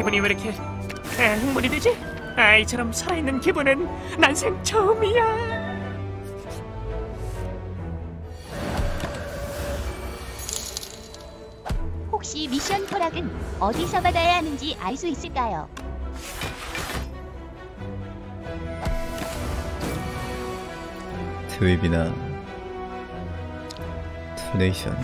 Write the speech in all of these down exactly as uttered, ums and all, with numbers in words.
기분이 왜 이렇게 아, 흥분이 되지? 아이처럼 살아있는 기분은 난생 처음이야. 혹시 미션 허락은 어디서 받아야 하는지 알 수 있을까요? 트윕이나 투네이션.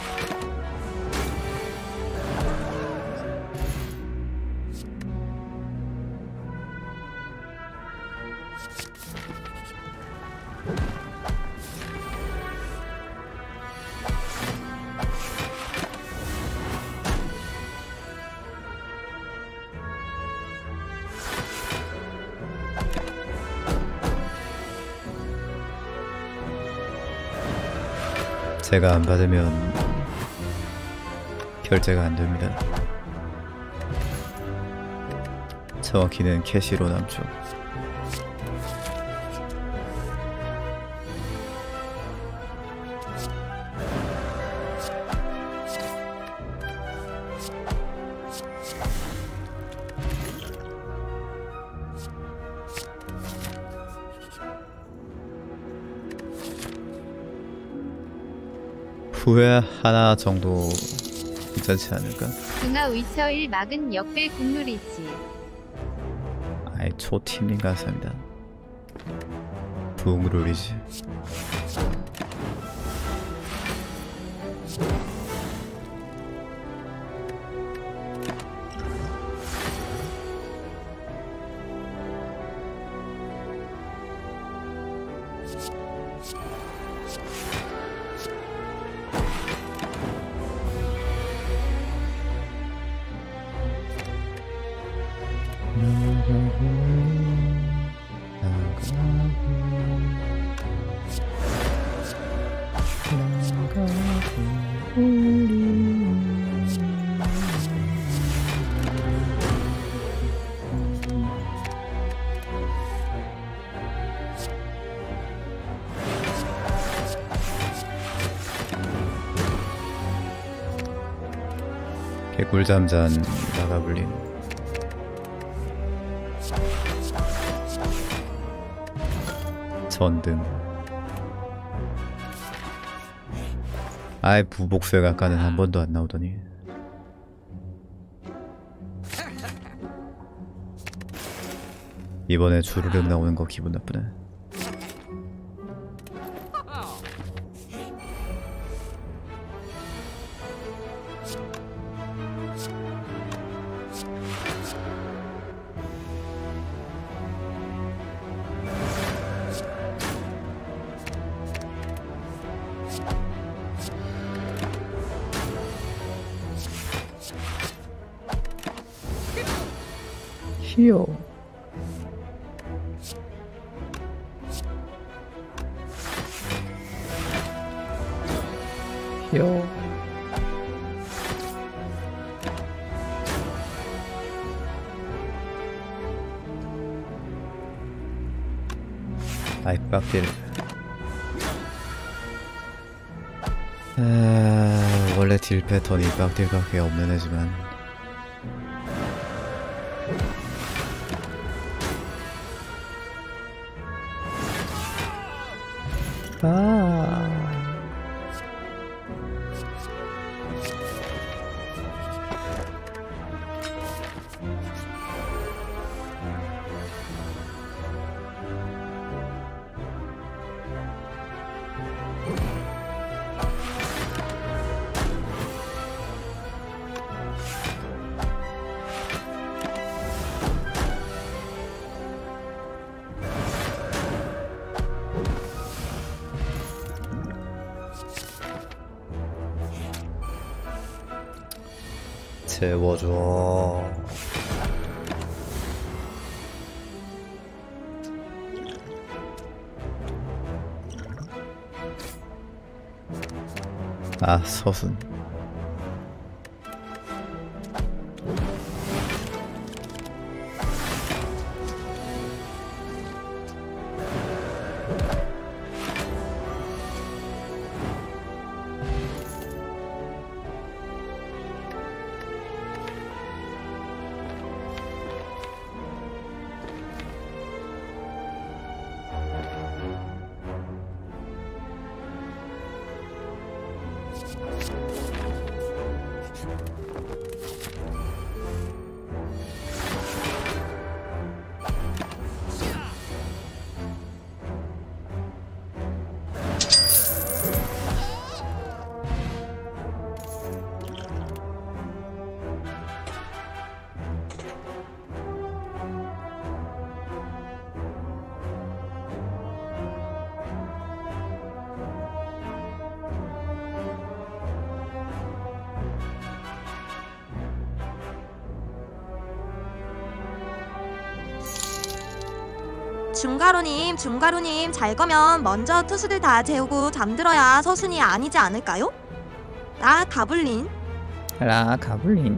제가 안 받으면 결제가 안 됩니다. 정확히는 캐시로 남죠. 후회 하나 정도 괜찮지 않을까? 중화 위쳐일 막은 역대 국룰이지. 아이 초팀님 감사합니다. 부흥룰이지. 개꿀잠잔 나가불린 전등. 아이 부복수의 아까는 한 번도 안 나오더니. 이번에 주르륵 나오는 거 기분 나쁘네. 히요. 히요. 아이 빡딜. 아, 원래 딜 패턴이 빡딜밖에 없는 애지만 아. 채워줘. 아, 서순. 중가루님, 중가루님 잘 거면 먼저 투수들 다 재우고 잠들어야 서순이 아니지 않을까요? 나 가블린. 라 가블린.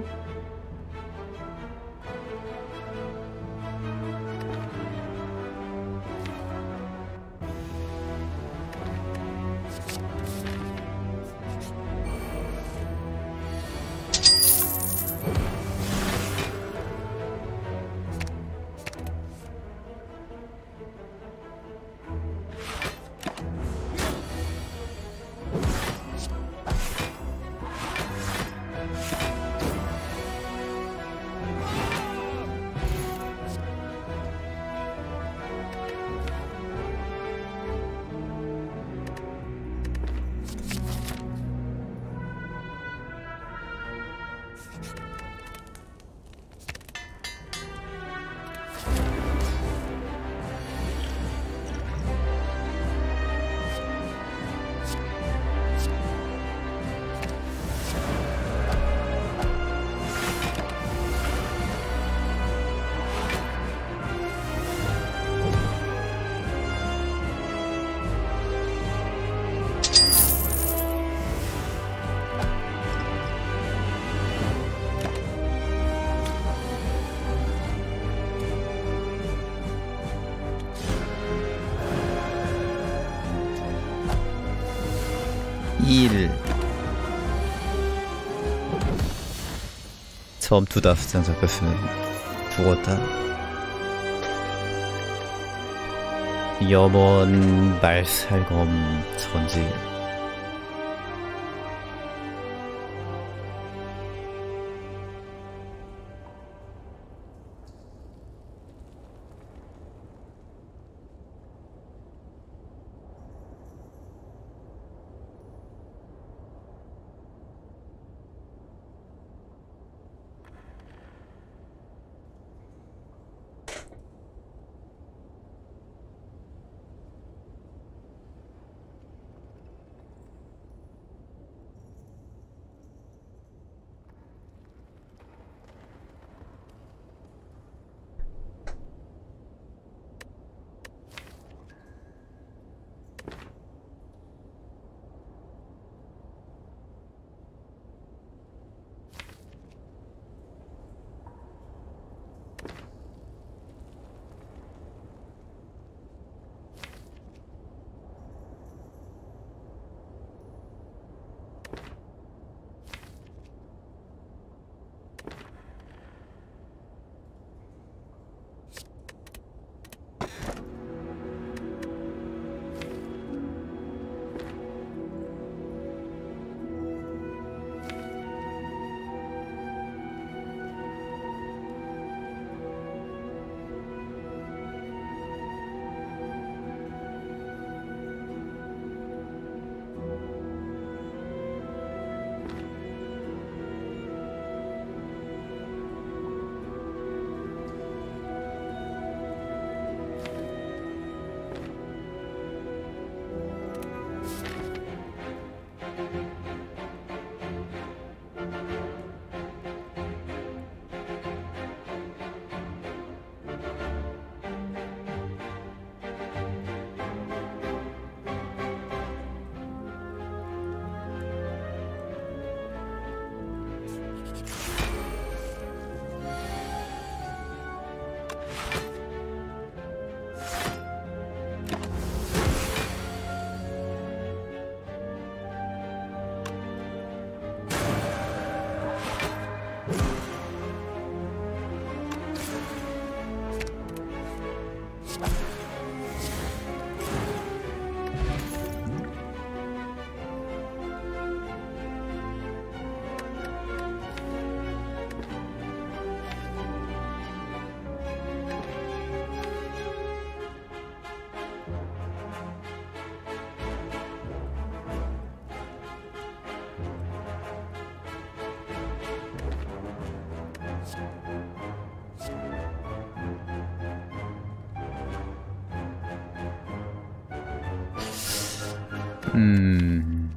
일. 처음 두다 수장 잡혔으면 죽었다. 염원 말살검 전지. 음.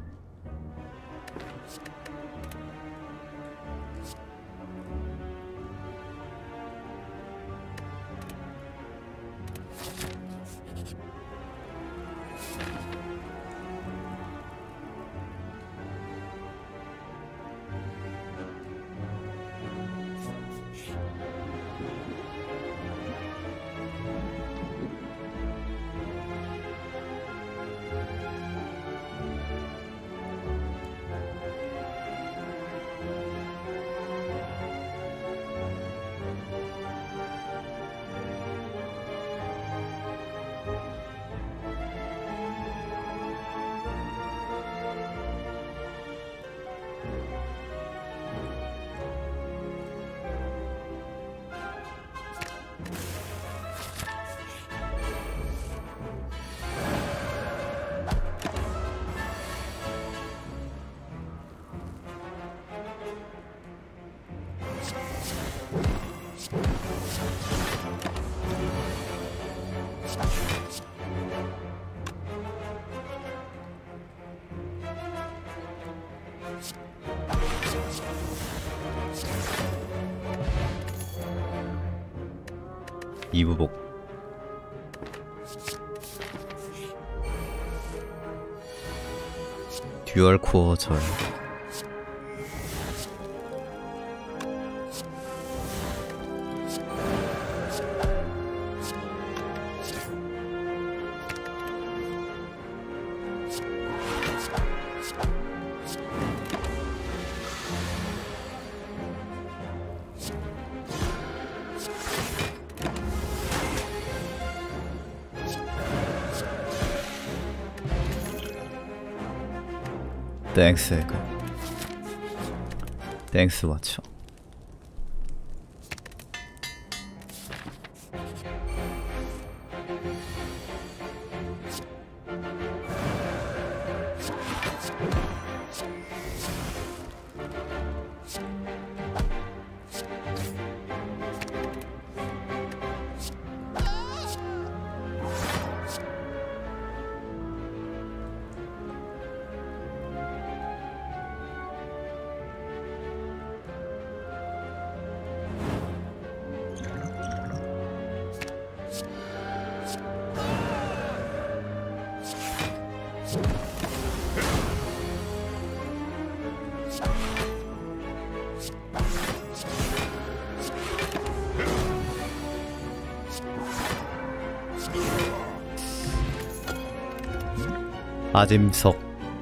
이부복. 듀얼 코어 절. 땡스 에그. 땡스 와쳐. 아짐석.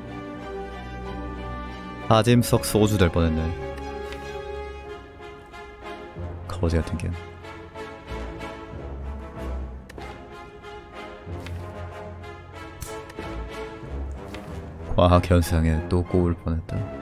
아짐석 소주 될 뻔했네. 거지 같은 게. 과학 현상에 또 꼬울 뻔했다.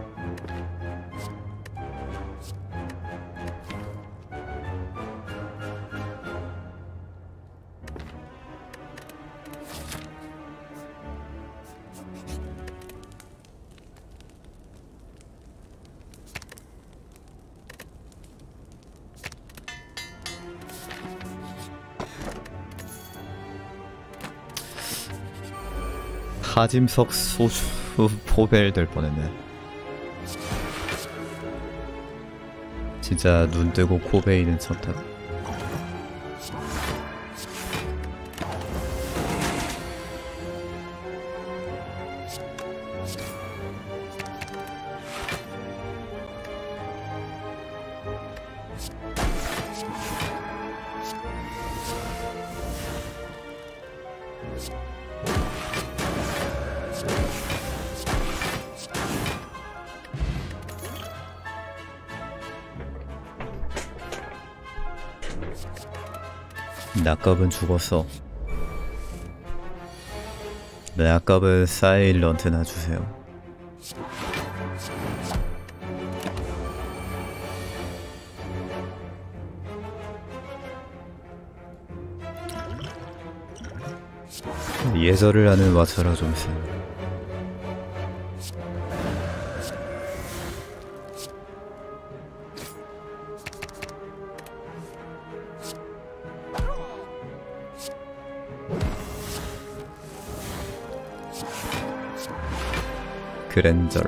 하짐석 소주 포벨 될 뻔했네. 진짜 눈 뜨고 코 베이는 척다. 낙갑은 죽었어. 낙갑은 사일런트나 주세요. 예절을 하는 와처라 좀 세. 그랜저.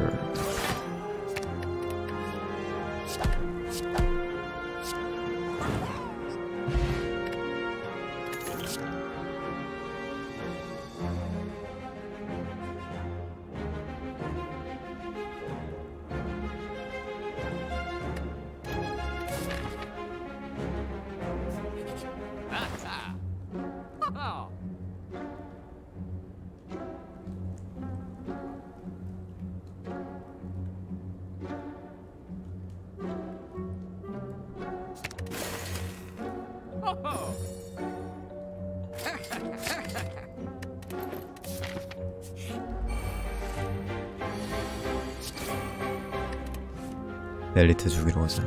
엘리트 죽이러 가자.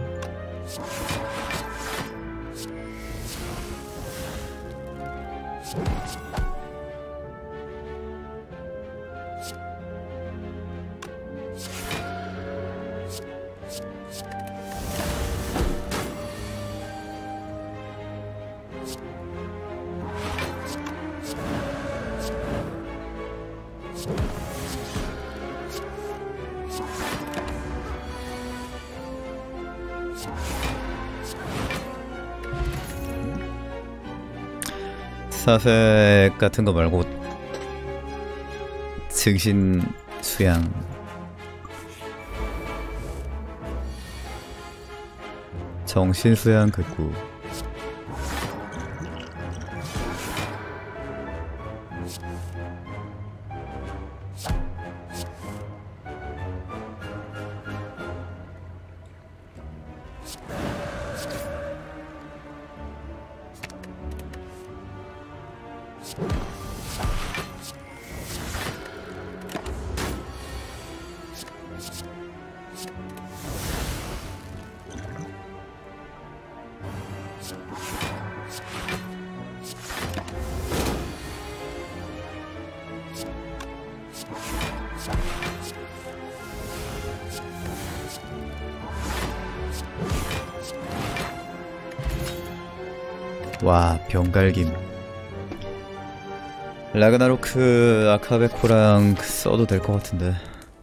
사색 같은 거 말고 증신 수양. 정신 수양 극구. 와, 병갈김. 라그나로크 아카베코랑 써도 될 것 같은데.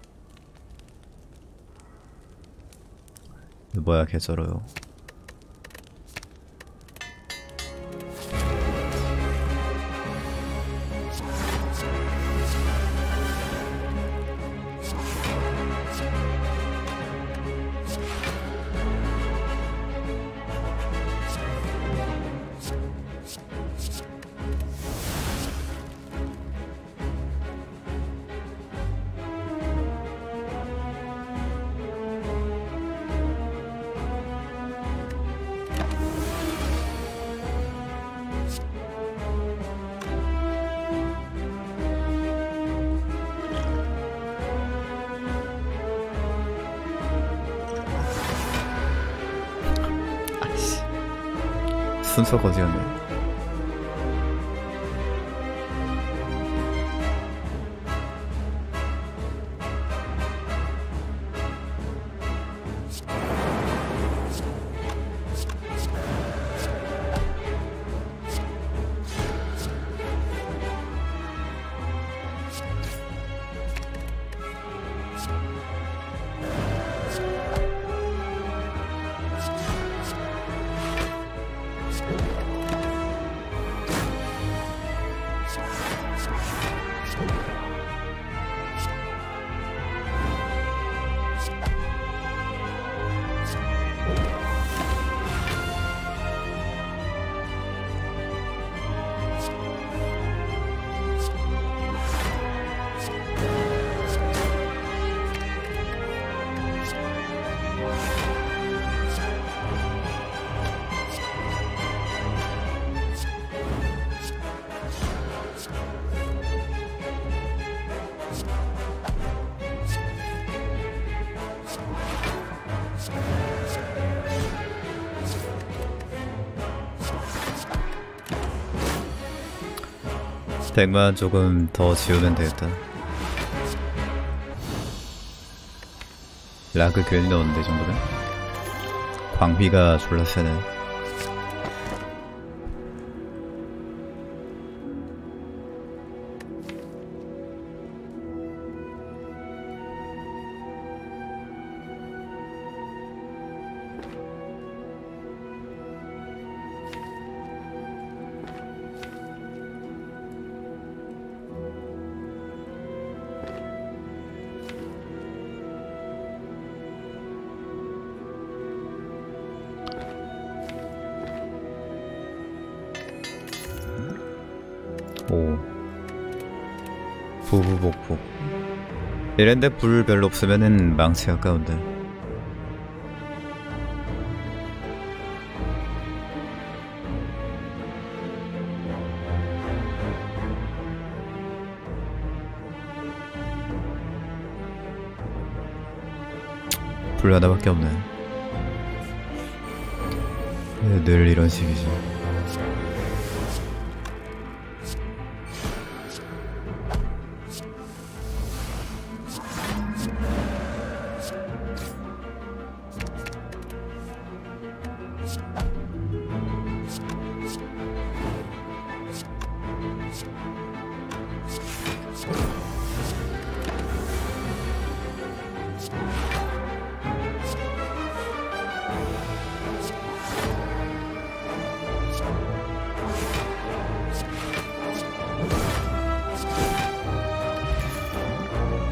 뭐야, 개쩔어요. 순서 거지였네. 백만 조금 더 지우면 되겠다. 락을 괜히 넣었는데 이 정도면? 광휘가 졸라 세네. 오, 부부복부. 이런데 불 별로 없으면은 망치 가까운데. 불 하나밖에 없네. 늘 이런 식이지.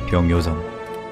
병요정.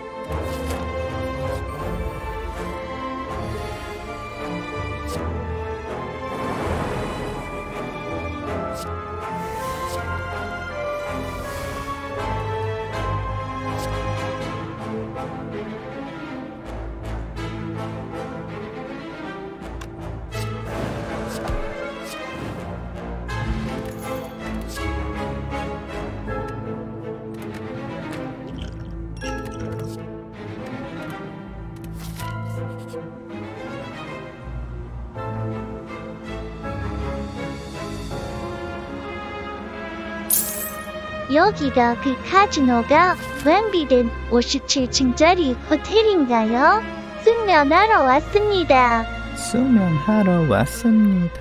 여기가 그 카지노가 완비된 오십칠 층짜리 호텔인가요? 숙면하러 왔습니다. 수면하러 왔습니다.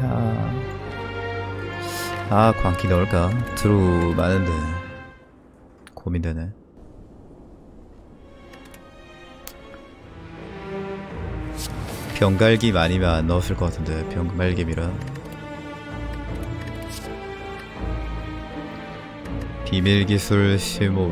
아, 광기 넣을까? 드루 많은데 고민되네. 병갈기 많이면 안 넣었을 것 같은데 병갈기미라. 비밀기술 실무.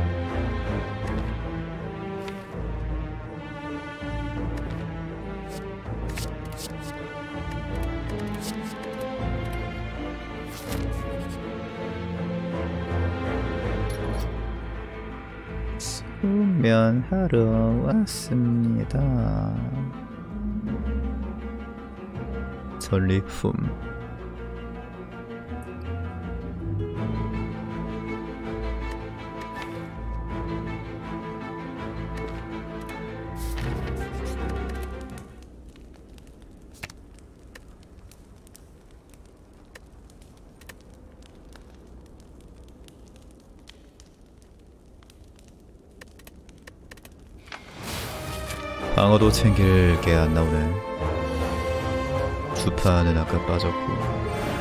수면하러 왔습니다. 전리품. 방어도 챙길 게 안 나오네. 주파는 아까 빠졌고.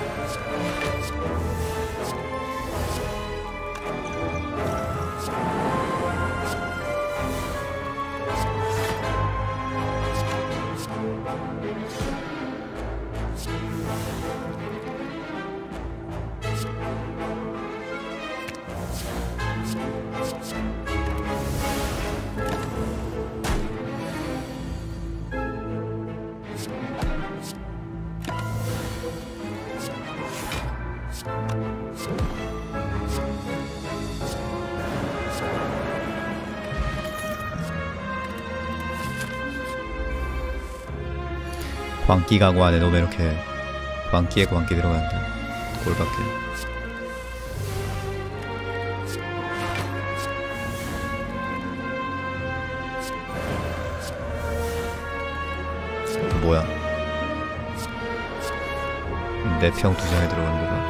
광기 강화 안에 놓으면 이렇게 광기에 광기 들어가는데 꼴밖에. 뭐야? 내 평 두 장에 들어가는 거가.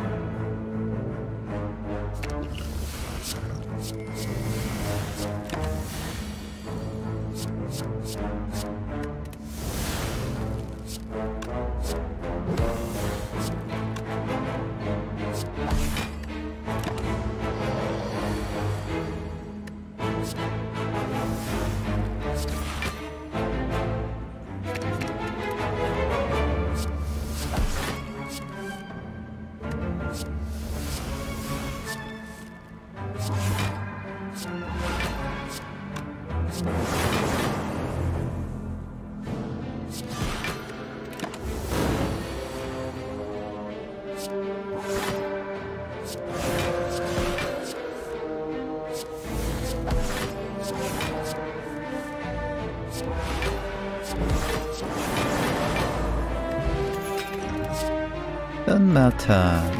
연마탄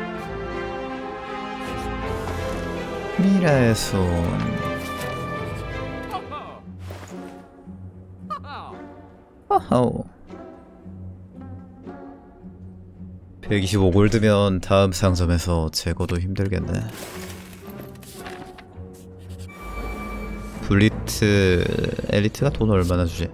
미라의 손. 허허. 백이십오 골드면 다음 상점에서 재고도 힘들겠네. 블리트 엘리트가 돈 얼마나 주지?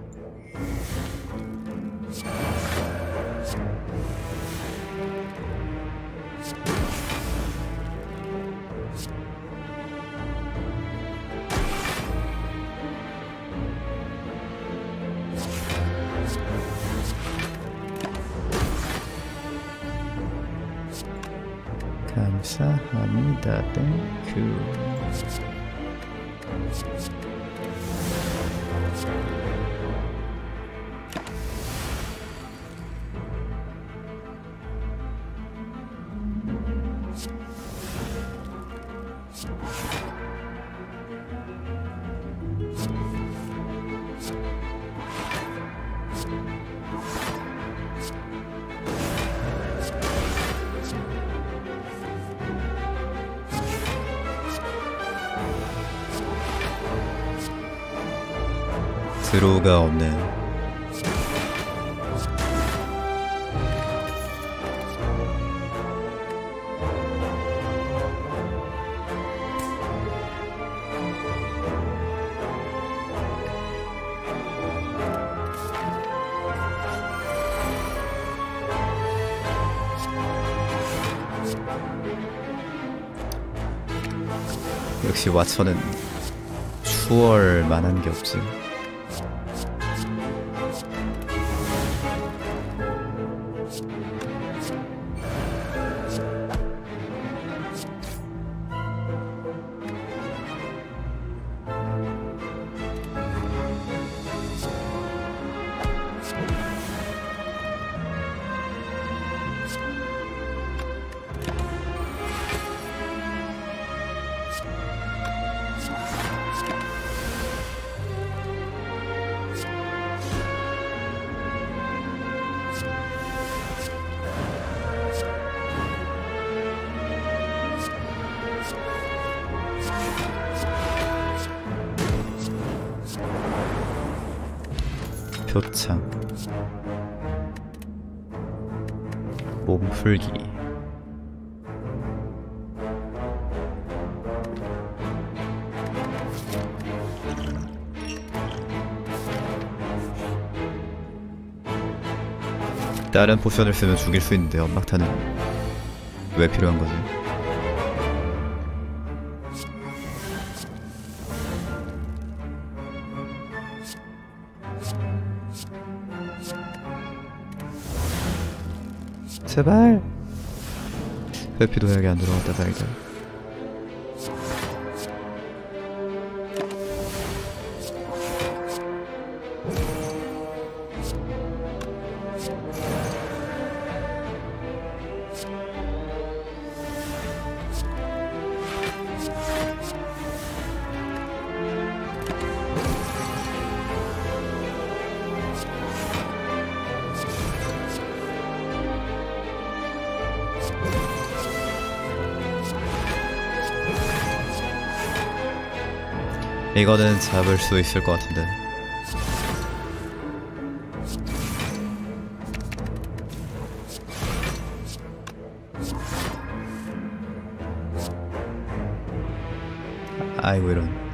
감사합니다. 땡큐. 드로우가 없네. 역시 와처는 추월 만한 게 없지. 표창 몸풀기 다른 포션을 쓰면 죽일 수 있는데 연막탄은 왜 필요한 거지? 제발! 회피도 여기 안 들어갔다 다행이다. 이거는 잡을 수 있을 것 같은데. 아이고 이런.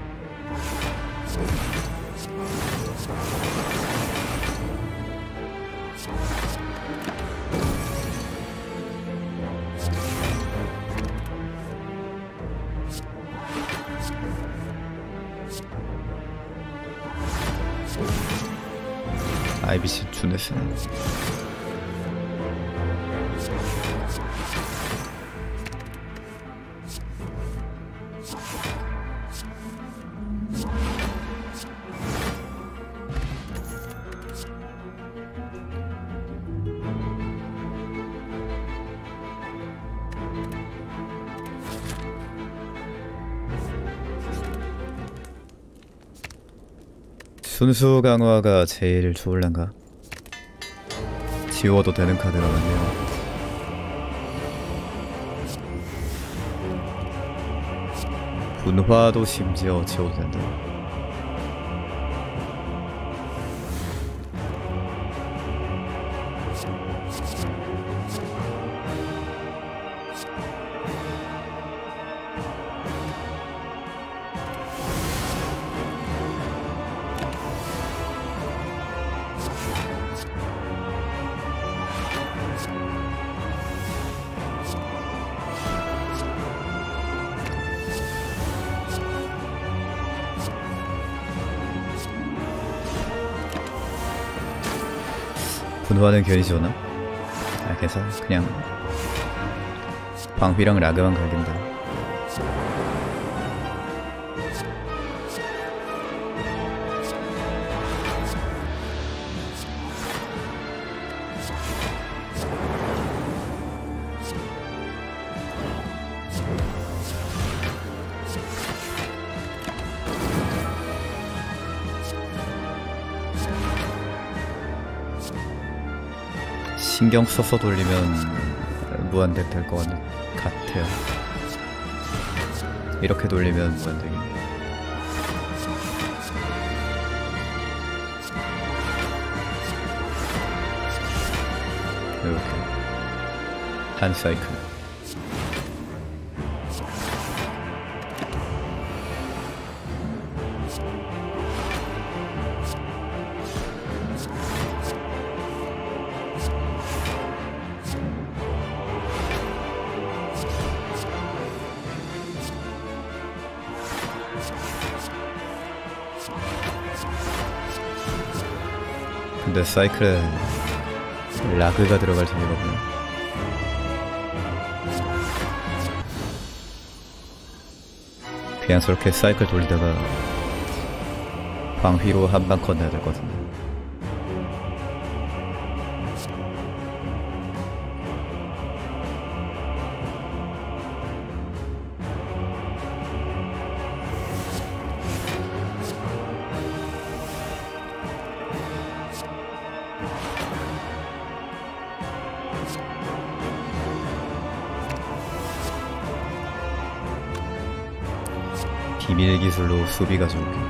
아이비씨 주네스네. 순수 강화가 제일 좋을란가? 지워도 되는 카드가 많네요. 분화도 심지어 지워도 된다. 분화는 괜히 지웠나? 아, 그래서 그냥 방휘랑 라그만 갈긴다. 신경 써서 돌리면 무한덱 될 것 같아요. 이렇게 돌리면 무한덱입니다. 이렇게 한 사이클. 근데 사이클에 라그가 들어갈 재미가 없네. 그냥 저렇게 사이클 돌리다가 방휘로 한방 컷 내야 될 것 같은데. 비밀 기술로 수비가 좋게.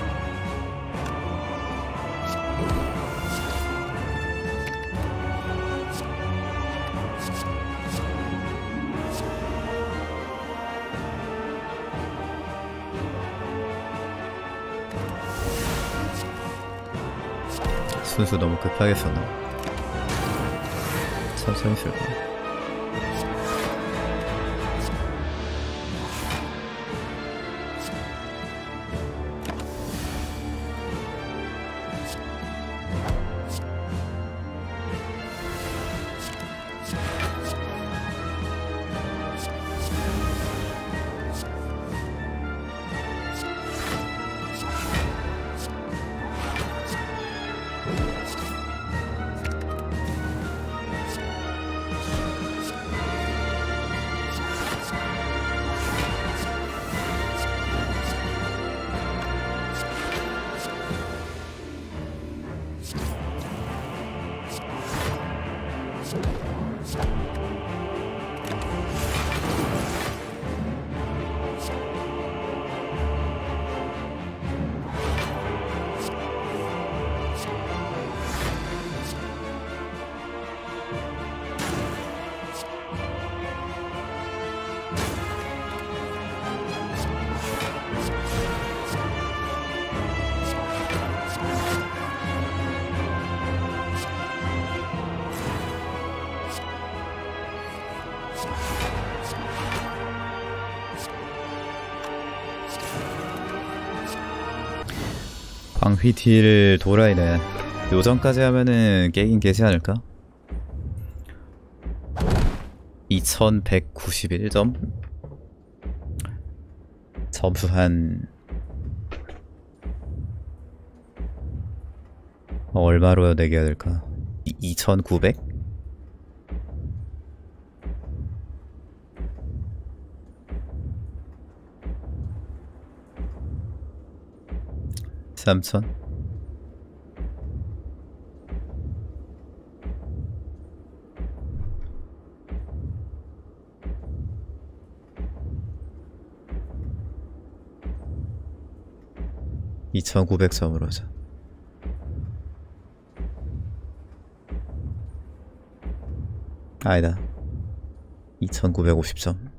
순수 너무 급하게 썼나? 천천히 쓸 거야. 방휘 딜 도라이네. 요전까지 하면은 깨긴 깨지 않을까? 이천백구십일 점? 점수 한 얼마로 내겨야 될까? 이천구백? 삼천? 이천구백 점으로 하자. 아니다. 이천구백오십 점.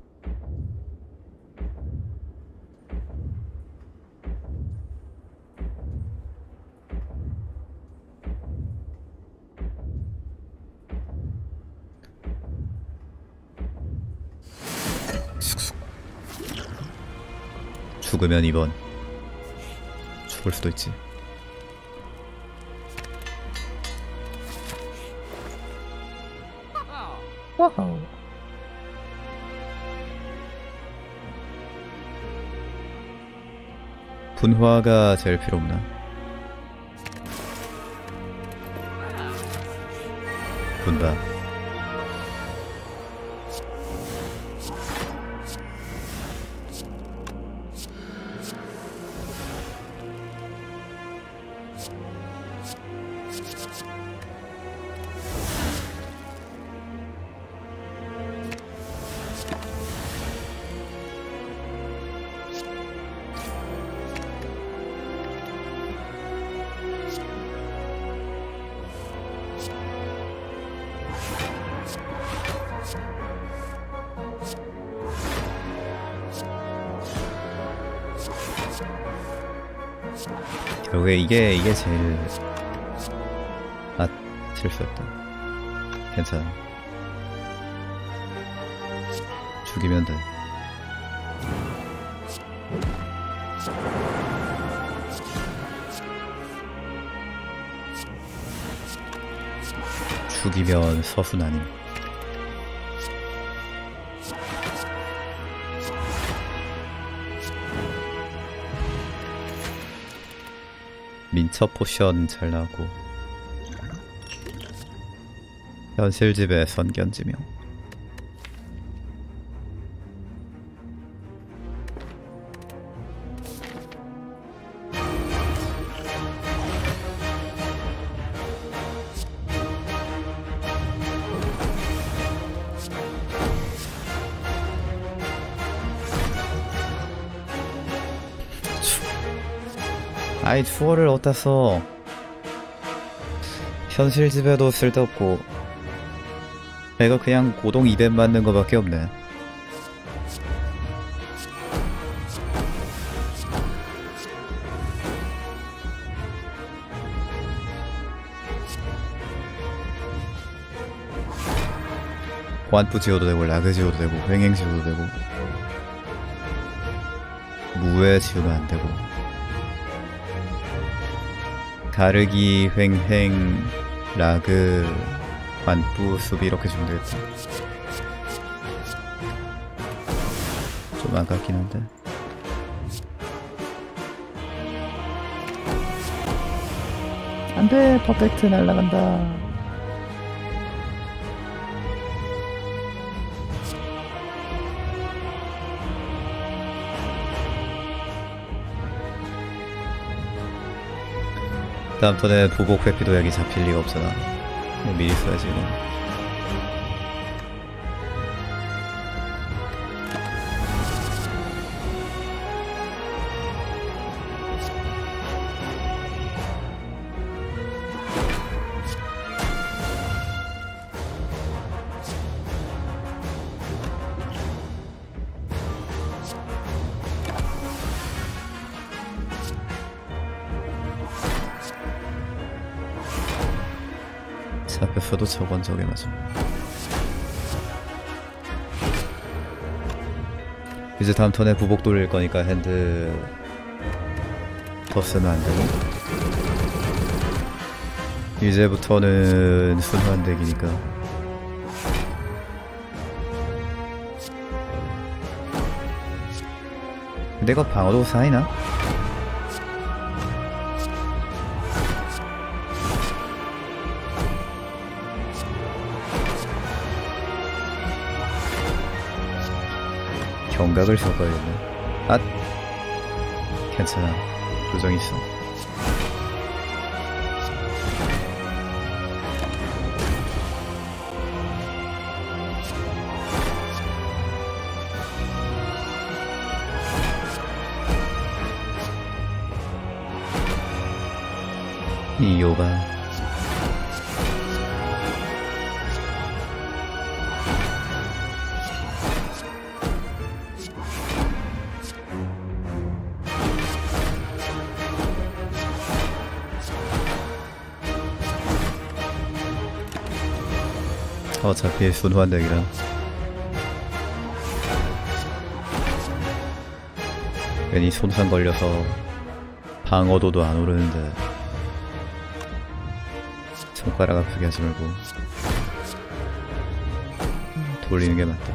죽으면 이번 죽을 수도 있지. 분화가 제일 필요 없나? 분화. 결국에 이게 이게 제일 아 실수였다. 괜찮아. 죽이면 돼. 죽이면 서순 아님. 민첩 포션 잘 나오고 현실집의 선견지명. 아이 투어를 어디다 써. 현실집에도 쓸데없고 내가 그냥 고동 이벤 맞는 거밖에 없네. 관부 지어도 되고 라그 지어도 되고 횡행 지어도 되고 무회 지으면 안 되고 가르기, 횡행, 라그, 관부, 수비 이렇게 주면 되겠다. 좀 아깝긴 한데. 안돼, 퍼펙트 날라간다. 다음 턴에 부복 회피도 여기 잡힐 리가 없잖아. 미리 써야지 이거. 잡혔어도 저건 저게 맞아. 이제 다음 턴에 부복 돌릴 거니까 핸드 더 쓰면 안 되고 이제부터는 순환 덱이니까 내가 방어도 쌓이나? 경각을 섞어야겠네. 아! 괜찮아. 조정 있어. 이요가 어차피 순환덱이라 괜히 손상 걸려서 방어도도 안 오르는데 손가락 아프게 하지 말고 돌리는 게 맞다.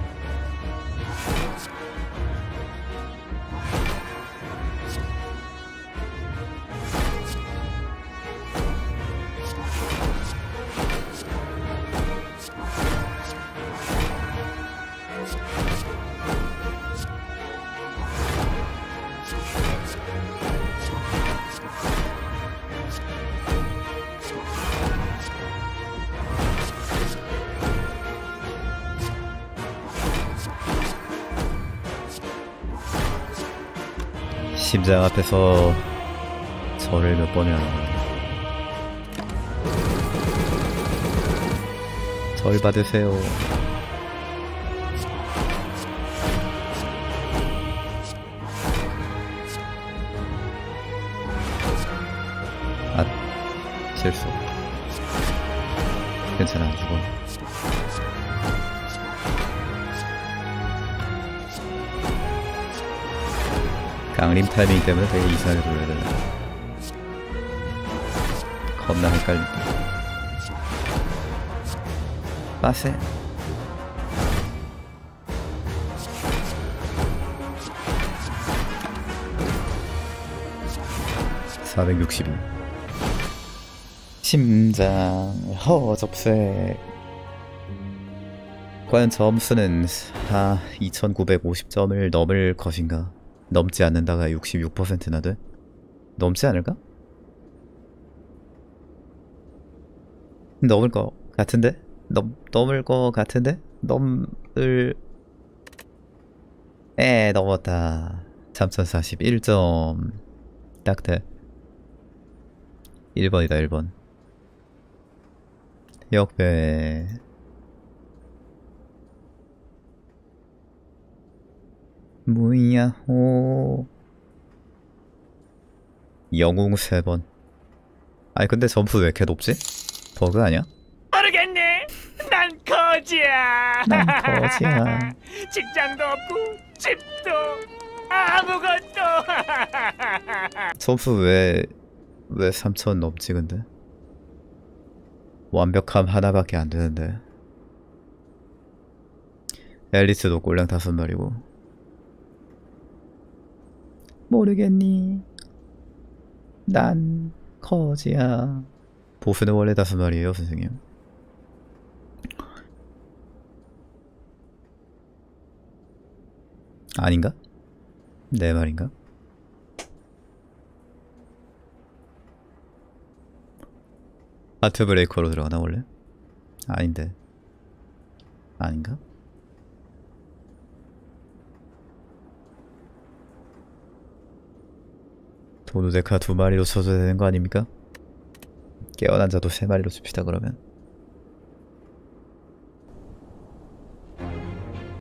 심장 앞에서 절을 몇 번을 하는 거야. 절 받으세요. 실수. 괜찮아, 안 죽어. 강림 타이밍 때문에 되게 이상하게 돌려야 되네. 겁나 헷갈린다. 빠세. 사백육십이. 심장 허접색. 과연 점수는 아 이천구백오십 점을 넘을 것인가? 넘지 않는다가 육십육 퍼센트나 돼? 넘지 않을까? 넘을 거 같은데? 넘, 넘을 거 같은데? 넘을... 에 넘었다. 삼천사십일 점. 딱 돼. 일 번이다 일 번. 역배. 무야호. 영웅 세 번. 아니 근데 점수 왜 이렇게 높지? 버그 아니야? 모르겠네. 난 거지야. 난 거지야. 직장도 없고 집도 아무것도. 점수 왜, 왜 삼천 넘지 근데? 완벽함 하나밖에 안 되는데. 앨리스도 꼴랑 다섯 마리고. 모르겠니? 난 거지야. 보스는 원래 다섯 마리예요, 선생님. 아닌가? 네 말인가? 하트 브레이커로 들어가나 원래? 아닌데. 아닌가? 도누데카 두 마리로 쳐줘야 되는 거 아닙니까? 깨어난 자도 세 마리로 칩시다 그러면.